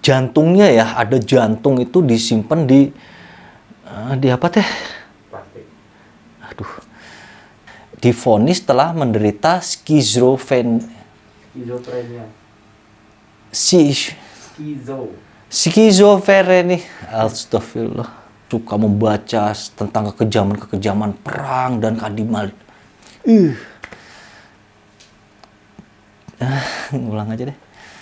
jantungnya ya, ada jantung itu disimpan di apa teh? Plastik. Aduh. Divonis telah menderita Skizofrenia. Skizofrenia. Astagfirullah. Suka membaca tentang kekejaman perang dan keadilan. Ulang aja deh.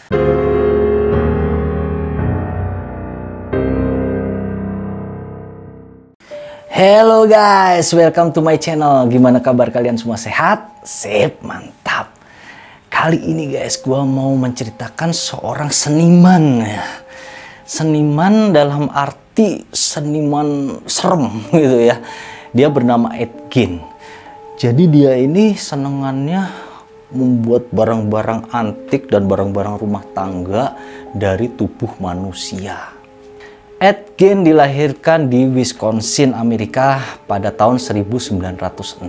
Hello guys, welcome to my channel. Gimana kabar kalian semua, sehat? Sip, mantap. Kali ini guys, gua mau menceritakan seorang seniman ya. Seniman dalam arti seniman serem gitu ya. Dia bernama Ed Gein. Jadi dia ini senengannya membuat barang-barang antik dan barang-barang rumah tangga dari tubuh manusia. Ed Gein dilahirkan di Wisconsin, Amerika pada tahun 1906.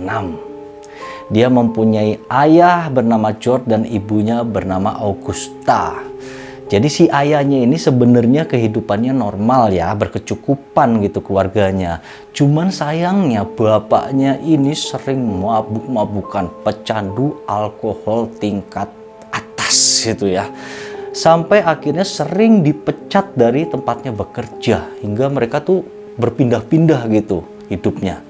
Dia mempunyai ayah bernama George dan ibunya bernama Augusta. Jadi si ayahnya ini sebenarnya kehidupannya normal ya, berkecukupan gitu keluarganya. Cuman sayangnya bapaknya ini sering mabuk-mabukan, pecandu alkohol tingkat atas gitu ya. Sampai akhirnya sering dipecat dari tempatnya bekerja, hingga mereka tuh berpindah-pindah gitu hidupnya.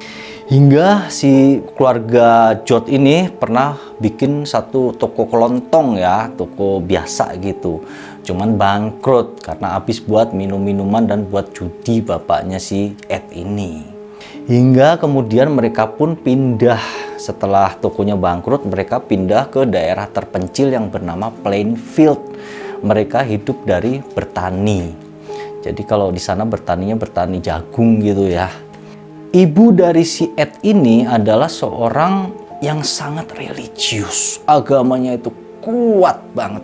Hingga si keluarga George ini pernah bikin satu toko kelontong ya, toko biasa gitu. Cuman bangkrut karena habis buat minum-minuman dan buat judi bapaknya si Ed ini. Hingga kemudian mereka pun pindah, setelah tokonya bangkrut mereka pindah ke daerah terpencil yang bernama Plainfield. Mereka hidup dari bertani. Jadi kalau di sana bertaninya bertani jagung gitu ya. Ibu dari si Ed ini adalah seorang yang sangat religius. Agamanya itu kuat banget.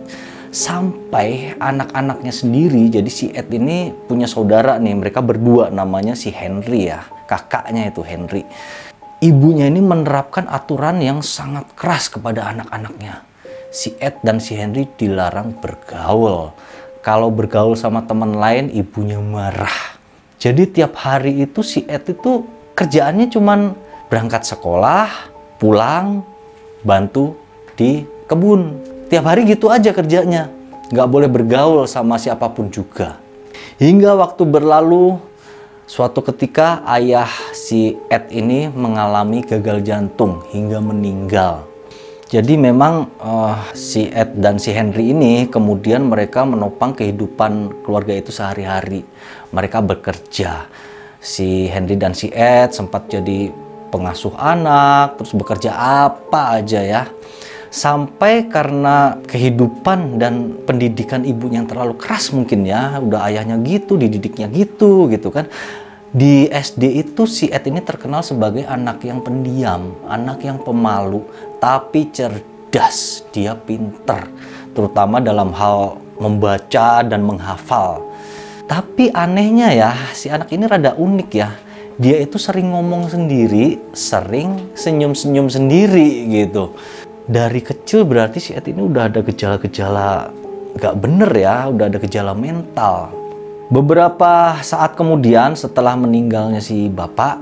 Sampai anak-anaknya sendiri, jadi si Ed ini punya saudara nih, mereka berdua namanya si Henry ya. Kakaknya itu Henry. Ibunya ini menerapkan aturan yang sangat keras kepada anak-anaknya. Si Ed dan si Henry dilarang bergaul. Kalau bergaul sama teman lain, ibunya marah. Jadi tiap hari itu si Ed itu kerjaannya cuman berangkat sekolah, pulang, bantu di kebun. Tiap hari gitu aja kerjanya. Nggak boleh bergaul sama siapapun juga. Hingga waktu berlalu, suatu ketika ayah si Ed ini mengalami gagal jantung hingga meninggal. Jadi memang si Ed dan si Henry ini kemudian mereka menopang kehidupan keluarga itu sehari-hari. Mereka bekerja. Si Henry dan si Ed sempat jadi pengasuh anak, terus bekerja apa aja ya. Sampai karena kehidupan dan pendidikan ibunya yang terlalu keras mungkin ya, udah ayahnya gitu, dididiknya gitu kan. Di SD itu si Ed ini terkenal sebagai anak yang pendiam, anak yang pemalu, tapi cerdas, dia pinter, terutama dalam hal membaca dan menghafal. Tapi anehnya ya, si anak ini rada unik ya. Dia itu sering ngomong sendiri, sering senyum-senyum sendiri gitu. Dari kecil berarti si Ed ini udah ada gejala-gejala gak bener ya, udah ada gejala mental. Beberapa saat kemudian setelah meninggalnya si bapak,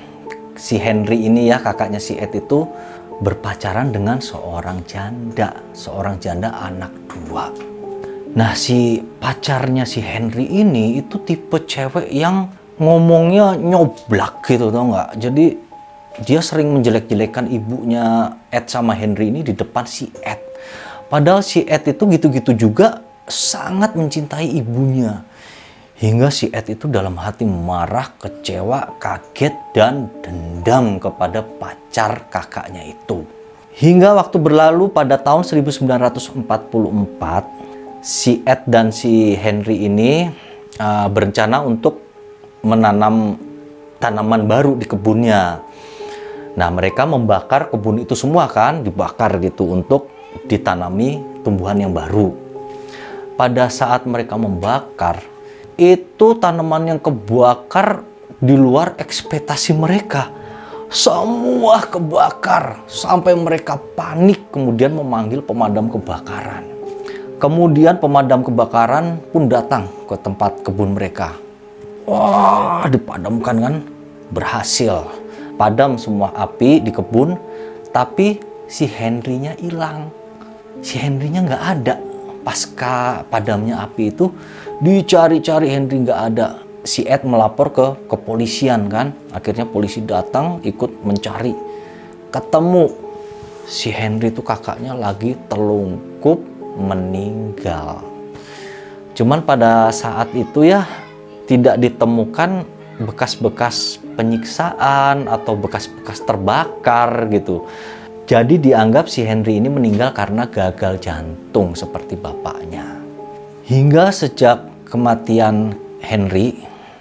si Henry ini ya, kakaknya si Ed itu berpacaran dengan seorang janda anak dua. Nah si pacarnya si Henry ini itu tipe cewek yang ngomongnya nyoblak gitu, tau nggak? Jadi dia sering menjelek-jelekan ibunya Ed sama Henry ini di depan si Ed. Padahal si Ed itu gitu-gitu juga sangat mencintai ibunya. Hingga si Ed itu dalam hati marah, kecewa, kaget, dan dendam kepada pacar kakaknya itu. Hingga waktu berlalu pada tahun 1944, si Ed dan si Henry ini berencana untuk menanam tanaman baru di kebunnya. Nah, mereka membakar kebun itu semua kan, dibakar gitu untuk ditanami tumbuhan yang baru. Pada saat mereka membakar, itu tanaman yang kebakar di luar ekspektasi mereka. Semua kebakar sampai mereka panik, kemudian memanggil pemadam kebakaran. Kemudian pemadam kebakaran pun datang ke tempat kebun mereka. Wah, dipadamkan kan? Berhasil. Padam semua api di kebun, tapi si Henry-nya hilang. Si Henry-nya nggak ada. Pasca padamnya api itu, dicari-cari Henry nggak ada. Si Ed melapor ke kepolisian kan. Akhirnya polisi datang ikut mencari. Ketemu si Henry itu kakaknya lagi telungkup meninggal. Cuman pada saat itu ya tidak ditemukan bekas-bekas penyiksaan atau bekas-bekas terbakar gitu. Jadi dianggap si Henry ini meninggal karena gagal jantung seperti bapaknya. Hingga sejak kematian Henry,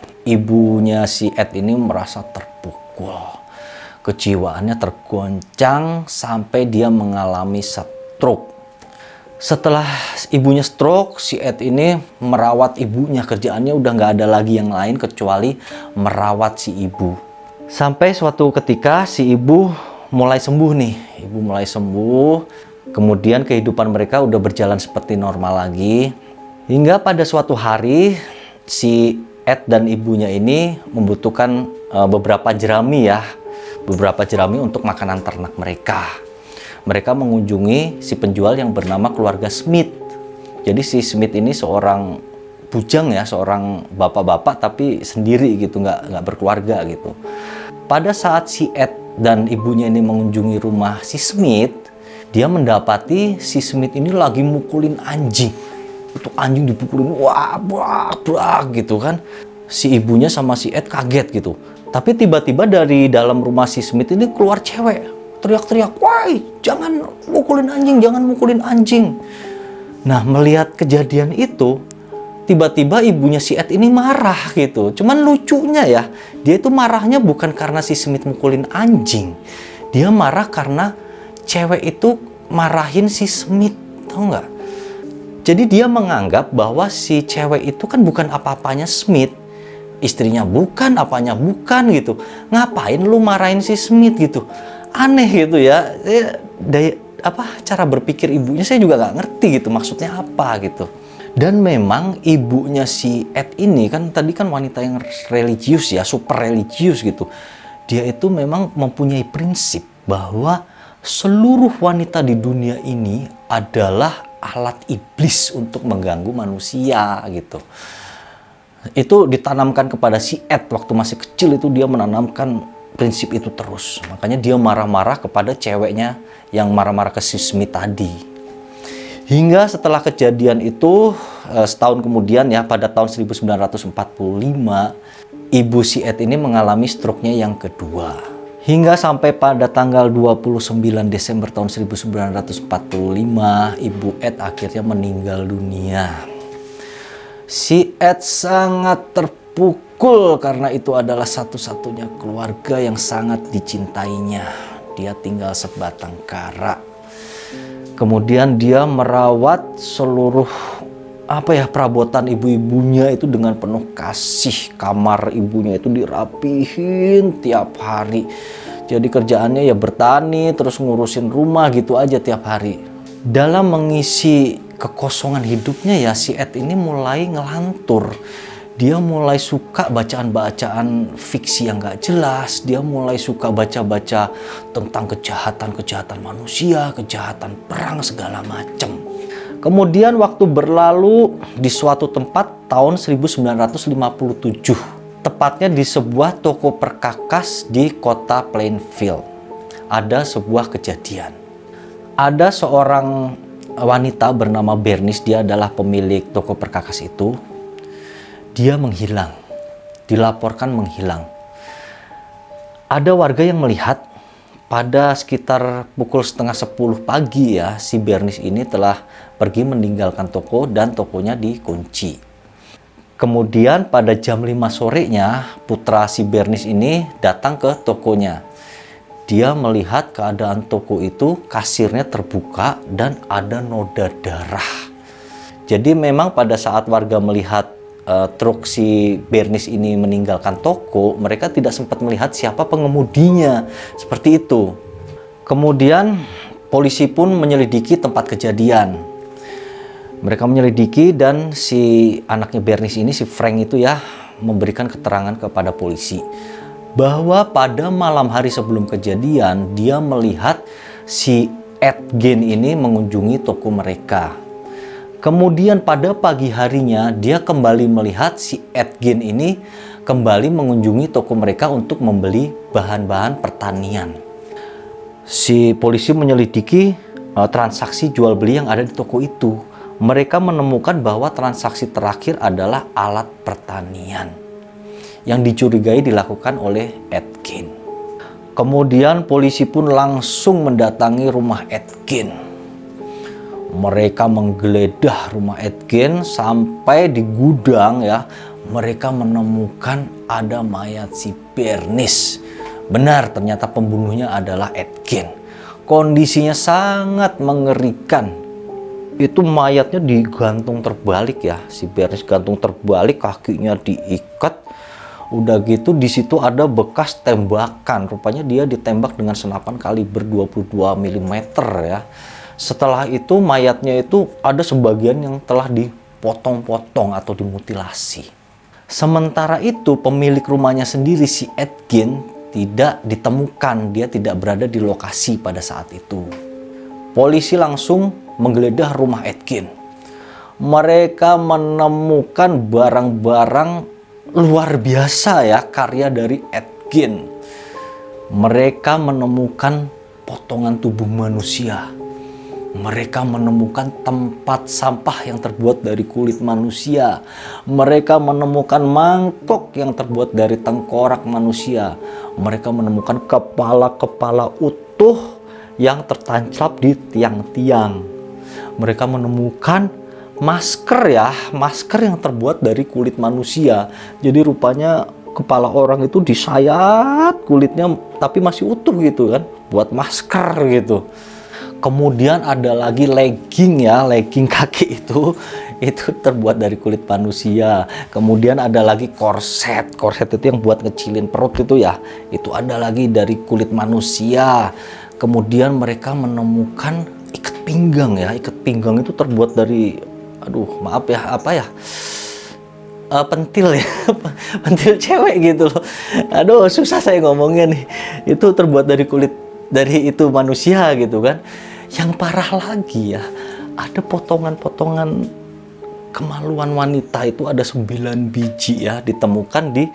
ibunya si Ed ini merasa terpukul. Kejiwaannya tergoncang sampai dia mengalami stroke. Setelah ibunya stroke, si Ed ini merawat ibunya. Kerjaannya udah nggak ada lagi yang lain kecuali merawat si ibu. Sampai suatu ketika si ibu mulai sembuh nih. Ibu mulai sembuh. Kemudian kehidupan mereka udah berjalan seperti normal lagi. Hingga pada suatu hari si Ed dan ibunya ini membutuhkan beberapa jerami ya. Beberapa jerami untuk makanan ternak mereka. Mereka mengunjungi si penjual yang bernama keluarga Smith. Jadi si Smith ini seorang bujang ya, seorang bapak-bapak tapi sendiri gitu, nggak berkeluarga gitu. Pada saat si Ed dan ibunya ini mengunjungi rumah si Smith, dia mendapati si Smith ini lagi mukulin anjing. Itu anjing dipukulin, wah, brak gitu kan. Si ibunya sama si Ed kaget gitu. Tapi tiba-tiba dari dalam rumah si Smith ini keluar cewek. Teriak-teriak, wah jangan mukulin anjing, jangan mukulin anjing. Nah, melihat kejadian itu, tiba-tiba ibunya si Ed ini marah gitu. Cuman lucunya ya, dia itu marahnya bukan karena si Smith mukulin anjing. Dia marah karena cewek itu marahin si Smith, tau nggak? Jadi dia menganggap bahwa si cewek itu kan bukan apa-apanya Smith. Istrinya bukan, apanya bukan gitu. Ngapain lu marahin si Smith gitu? Aneh gitu ya. Cara berpikir ibunya saya juga nggak ngerti gitu. Maksudnya apa gitu. Dan memang ibunya si Ed ini kan tadi kan wanita yang religius ya, super religius gitu. Dia itu memang mempunyai prinsip bahwa seluruh wanita di dunia ini adalah alat iblis untuk mengganggu manusia gitu. Itu ditanamkan kepada si Ed waktu masih kecil, itu dia menanamkan prinsip itu terus. Makanya dia marah-marah kepada ceweknya yang marah-marah ke si Smith tadi. Hingga setelah kejadian itu setahun kemudian ya, pada tahun 1945 ibu si Ed ini mengalami stroke-nya yang kedua. Hingga sampai pada tanggal 29 Desember tahun 1945 ibu Ed akhirnya meninggal dunia. Si Ed sangat terpukul karena itu adalah satu-satunya keluarga yang sangat dicintainya. Dia tinggal sebatang kara. Kemudian dia merawat seluruh perabotan ibu-ibunya itu dengan penuh kasih. Kamar ibunya itu dirapihin tiap hari. Jadi kerjaannya ya bertani, terus ngurusin rumah gitu aja tiap hari. Dalam mengisi kekosongan hidupnya ya, si Ed ini mulai ngelantur. Dia mulai suka bacaan-bacaan fiksi yang gak jelas. Dia mulai suka baca-baca tentang kejahatan-kejahatan manusia, kejahatan perang segala macam. Kemudian waktu berlalu di suatu tempat tahun 1957. Tepatnya di sebuah toko perkakas di kota Plainfield. Ada sebuah kejadian. Ada seorang wanita bernama Bernice, dia adalah pemilik toko perkakas itu. Dia menghilang, dilaporkan menghilang. Ada warga yang melihat pada sekitar pukul setengah 10 pagi ya, si Bernice ini telah pergi meninggalkan toko dan tokonya dikunci. Kemudian pada jam 5 sorenya, putra si Bernice ini datang ke tokonya. Dia melihat keadaan toko itu, kasirnya terbuka dan ada noda darah. Jadi memang pada saat warga melihat truk si Bernice ini meninggalkan toko, mereka tidak sempat melihat siapa pengemudinya. Seperti itu. Kemudian polisi pun menyelidiki tempat kejadian. Mereka menyelidiki dan si anaknya Bernice ini, si Frank itu ya, memberikan keterangan kepada polisi bahwa pada malam hari sebelum kejadian dia melihat si Ed Gein ini mengunjungi toko mereka. Kemudian pada pagi harinya dia kembali melihat si Ed Gein ini kembali mengunjungi toko mereka untuk membeli bahan-bahan pertanian. Si polisi menyelidiki transaksi jual beli yang ada di toko itu. Mereka menemukan bahwa transaksi terakhir adalah alat pertanian yang dicurigai dilakukan oleh Ed Gein. Kemudian polisi pun langsung mendatangi rumah Ed Gein. Mereka menggeledah rumah Ed Gein sampai di gudang ya. Mereka menemukan ada mayat si Bernice. Benar, ternyata pembunuhnya adalah Ed Gein. Kondisinya sangat mengerikan. Itu mayatnya digantung terbalik ya, si Bernice gantung terbalik, kakinya diikat. Udah gitu di situ ada bekas tembakan. Rupanya dia ditembak dengan senapan kaliber 22 mm ya. Setelah itu mayatnya itu ada sebagian yang telah dipotong-potong atau dimutilasi. Sementara itu pemilik rumahnya sendiri, si Ed Gein, tidak ditemukan. Dia tidak berada di lokasi pada saat itu. Polisi langsung menggeledah rumah Ed Gein. Mereka menemukan barang-barang luar biasa ya, karya dari Ed Gein. Mereka menemukan potongan tubuh manusia. Mereka menemukan tempat sampah yang terbuat dari kulit manusia. Mereka menemukan mangkok yang terbuat dari tengkorak manusia. Mereka menemukan kepala-kepala utuh yang tertancap di tiang-tiang. Mereka menemukan masker ya, masker yang terbuat dari kulit manusia. Jadi rupanya kepala orang itu disayat kulitnya tapi masih utuh gitu kan, buat masker gitu. Kemudian ada lagi legging ya, legging kaki itu terbuat dari kulit manusia. Kemudian ada lagi korset, korset itu yang buat ngecilin perut itu ya, itu ada lagi dari kulit manusia. Kemudian mereka menemukan ikat pinggang ya, ikat pinggang itu terbuat dari, aduh maaf ya, apa ya, pentil ya, pentil cewek gitu loh. Aduh susah saya ngomongnya nih. Itu terbuat dari kulit dari itu manusia gitu kan. Yang parah lagi ya, ada potongan-potongan kemaluan wanita itu ada 9 biji ya, ditemukan di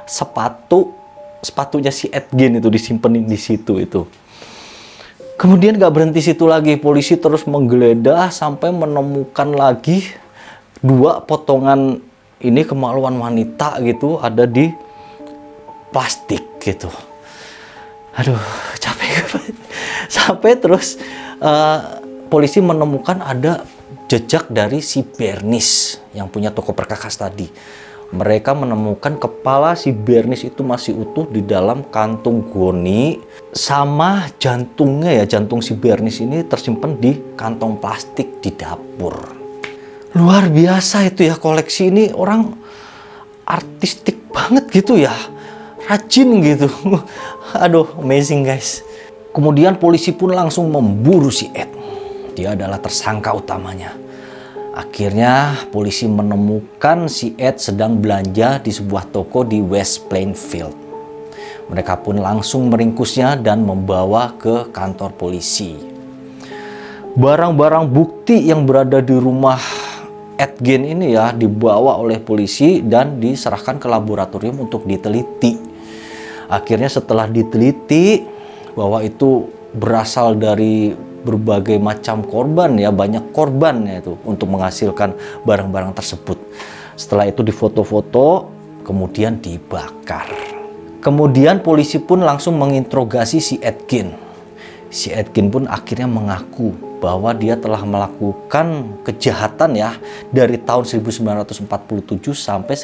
sepatunya si Ed Gein itu, disimpenin di situ itu. Kemudian gak berhenti situ lagi, polisi terus menggeledah sampai menemukan lagi 2 potongan ini kemaluan wanita gitu, ada di plastik gitu. Aduh capek. Sampai terus polisi menemukan ada jejak dari si Bernice yang punya toko perkakas tadi. Mereka menemukan kepala si Bernice itu masih utuh di dalam kantung goni, sama jantungnya ya, jantung si Bernice ini tersimpan di kantong plastik di dapur. Luar biasa itu ya, koleksi ini orang artistik banget gitu ya, rajin gitu. Aduh amazing guys. Kemudian polisi pun langsung memburu si Ed. Dia adalah tersangka utamanya. Akhirnya polisi menemukan si Ed sedang belanja di sebuah toko di West Plainfield. Mereka pun langsung meringkusnya dan membawa ke kantor polisi. Barang-barang bukti yang berada di rumah Ed Gein ini ya dibawa oleh polisi dan diserahkan ke laboratorium untuk diteliti. Akhirnya setelah diteliti bahwa itu berasal dari berbagai macam korban ya, banyak korban ya itu untuk menghasilkan barang-barang tersebut. Setelah itu difoto-foto kemudian dibakar. Kemudian polisi pun langsung menginterogasi si Ed Gein. Si Ed Gein pun akhirnya mengaku bahwa dia telah melakukan kejahatan ya dari tahun 1947 sampai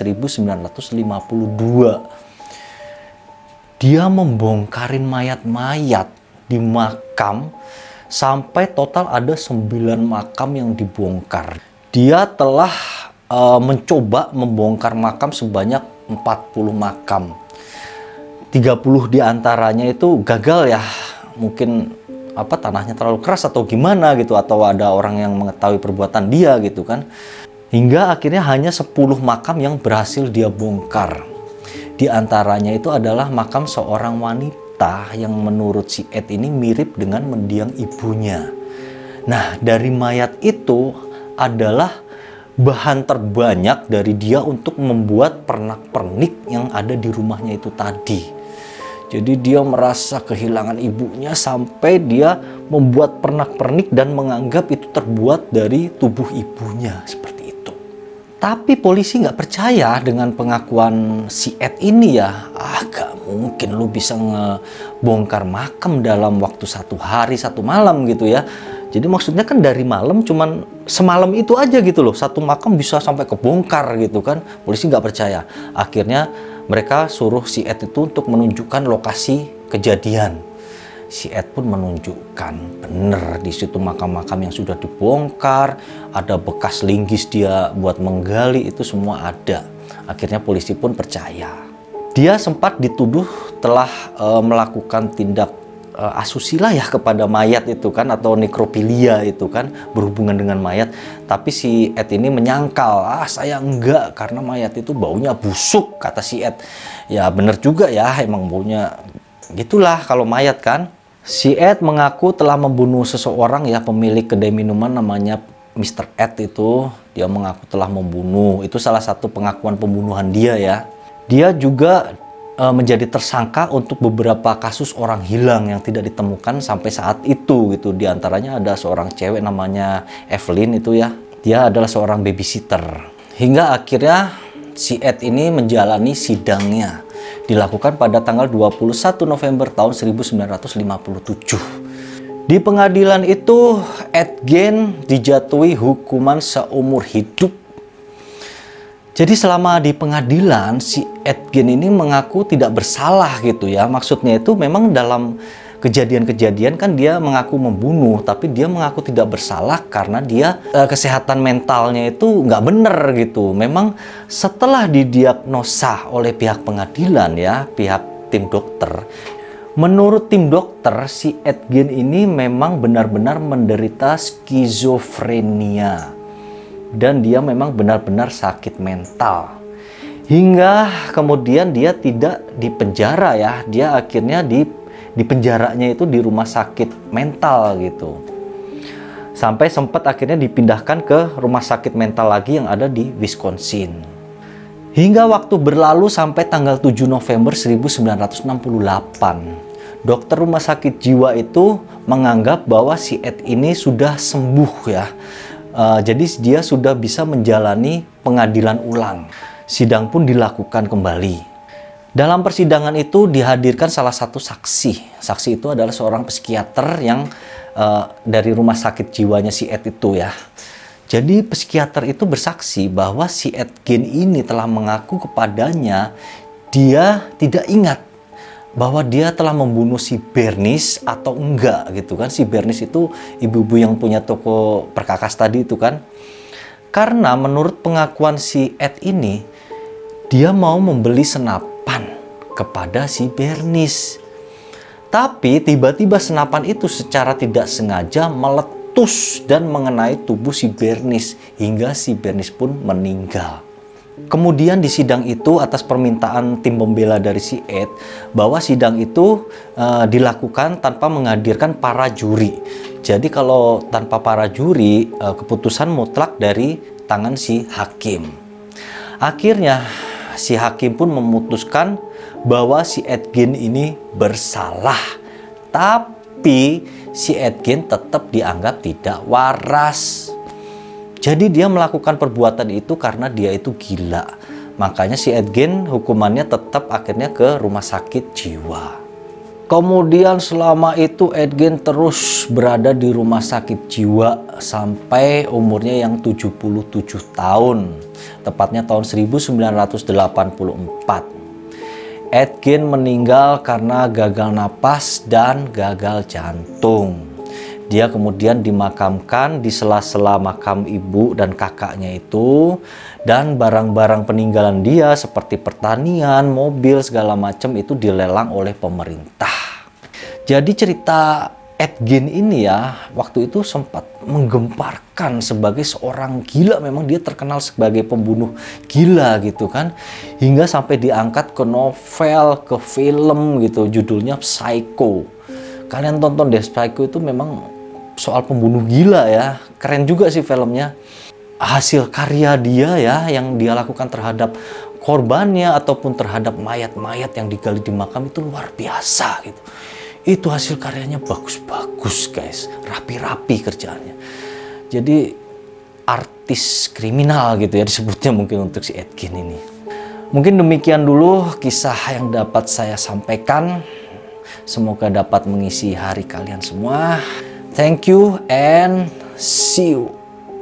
1952. Dia membongkarin mayat-mayat di makam sampai total ada 9 makam yang dibongkar. Dia telah mencoba membongkar makam sebanyak 40 makam. 30 diantaranya itu gagal ya. Mungkin tanahnya terlalu keras atau gimana gitu, atau ada orang yang mengetahui perbuatan dia gitu kan. Hingga akhirnya hanya 10 makam yang berhasil dia bongkar. Di antaranya itu adalah makam seorang wanita yang menurut si Ed ini mirip dengan mendiang ibunya. Nah, dari mayat itu adalah bahan terbanyak dari dia untuk membuat pernak-pernik yang ada di rumahnya itu tadi. Jadi dia merasa kehilangan ibunya sampai dia membuat pernak-pernik dan menganggap itu terbuat dari tubuh ibunya, seperti itu. Tapi polisi nggak percaya dengan pengakuan si Ed ini ya. Gak mungkin lu bisa ngebongkar makam dalam waktu 1 hari 1 malam gitu ya. Jadi maksudnya kan dari malam cuman semalam itu aja gitu loh. 1 makam bisa sampai kebongkar gitu kan. Polisi nggak percaya. Akhirnya mereka suruh si Ed itu untuk menunjukkan lokasi kejadian. Si Ed pun menunjukkan bener di situ makam-makam yang sudah dibongkar. Ada bekas linggis dia buat menggali, itu semua ada. Akhirnya polisi pun percaya. Dia sempat dituduh telah melakukan tindak asusila ya kepada mayat itu kan, atau nekrofilia itu kan, berhubungan dengan mayat. Tapi si Ed ini menyangkal, saya enggak, karena mayat itu baunya busuk, kata si Ed. Ya bener juga ya, emang baunya gitulah kalau mayat kan. Si Ed mengaku telah membunuh seseorang ya, pemilik kedai minuman namanya Mr. Ed itu. Dia mengaku telah membunuh, itu salah satu pengakuan pembunuhan dia ya. Dia juga menjadi tersangka untuk beberapa kasus orang hilang yang tidak ditemukan sampai saat itu gitu. Di antaranya ada seorang cewek namanya Evelyn itu ya. Dia adalah seorang babysitter. Hingga akhirnya si Ed ini menjalani sidangnya. Dilakukan pada tanggal 21 November tahun 1957. Di pengadilan itu Ed Gein dijatuhi hukuman seumur hidup. Jadi selama di pengadilan si Ed Gein ini mengaku tidak bersalah gitu ya. Maksudnya itu memang dalam kejadian-kejadian kan dia mengaku membunuh, tapi dia mengaku tidak bersalah karena dia kesehatan mentalnya itu nggak bener gitu. Memang setelah didiagnosa oleh pihak pengadilan ya, pihak tim dokter, menurut tim dokter si Ed Gein ini memang benar-benar menderita skizofrenia. Dan dia memang benar-benar sakit mental. Hingga kemudian dia tidak dipenjara ya. Dia akhirnya di penjaranya itu di rumah sakit mental gitu. Sampai sempat akhirnya dipindahkan ke rumah sakit mental lagi yang ada di Wisconsin. Hingga waktu berlalu sampai tanggal 7 November 1968. Dokter rumah sakit jiwa itu menganggap bahwa si Ed ini sudah sembuh ya. Jadi dia sudah bisa menjalani pengadilan ulang. Sidang pun dilakukan kembali. Dalam persidangan itu dihadirkan salah satu saksi. Saksi itu adalah seorang psikiater yang dari rumah sakit jiwanya si Ed itu ya. Jadi psikiater itu bersaksi bahwa si Ed Gein ini telah mengaku kepadanya dia tidak ingat bahwa dia telah membunuh si Bernice atau enggak gitu kan. Si Bernice itu ibu-ibu yang punya toko perkakas tadi itu kan. Karena menurut pengakuan si Ed ini, dia mau membeli senapan kepada si Bernice. Tapi tiba-tiba senapan itu secara tidak sengaja meletus dan mengenai tubuh si Bernice hingga si Bernice pun meninggal. Kemudian di sidang itu atas permintaan tim pembela dari si Ed, bahwa sidang itu dilakukan tanpa menghadirkan para juri. Jadi kalau tanpa para juri, keputusan mutlak dari tangan si hakim. Akhirnya si hakim pun memutuskan bahwa si Ed Gein ini bersalah. Tapi si Ed Gein tetap dianggap tidak waras. Jadi dia melakukan perbuatan itu karena dia itu gila. Makanya si Ed Gein hukumannya tetap akhirnya ke rumah sakit jiwa. Kemudian selama itu Ed Gein terus berada di rumah sakit jiwa sampai umurnya yang 77 tahun. Tepatnya tahun 1984. Ed Gein meninggal karena gagal napas dan gagal jantung. Dia kemudian dimakamkan di sela-sela makam ibu dan kakaknya itu. Dan barang-barang peninggalan dia seperti pertanian, mobil, segala macam itu dilelang oleh pemerintah. Jadi cerita Ed Gein ini ya, waktu itu sempat menggemparkan sebagai seorang gila. Memang dia terkenal sebagai pembunuh gila gitu kan. Hingga sampai diangkat ke novel, ke film gitu. Judulnya Psycho. Kalian tonton deh, Psycho itu memang soal pembunuh gila ya. Keren juga sih filmnya. Hasil karya dia ya, yang dia lakukan terhadap korbannya ataupun terhadap mayat-mayat yang digali di makam itu luar biasa gitu. Itu hasil karyanya bagus-bagus guys, rapi-rapi kerjaannya. Jadi artis kriminal gitu ya disebutnya mungkin untuk si Ed Gein ini. Mungkin demikian dulu kisah yang dapat saya sampaikan. Semoga dapat mengisi hari kalian semua. Thank you and see you.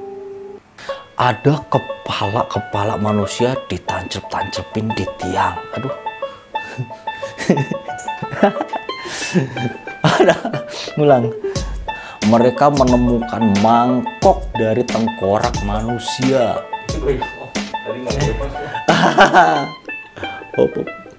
Ada kepala manusia ditancep-tancepin di tiang. Aduh. Ada, ngulang. Mereka menemukan mangkok dari tengkorak manusia. Oh,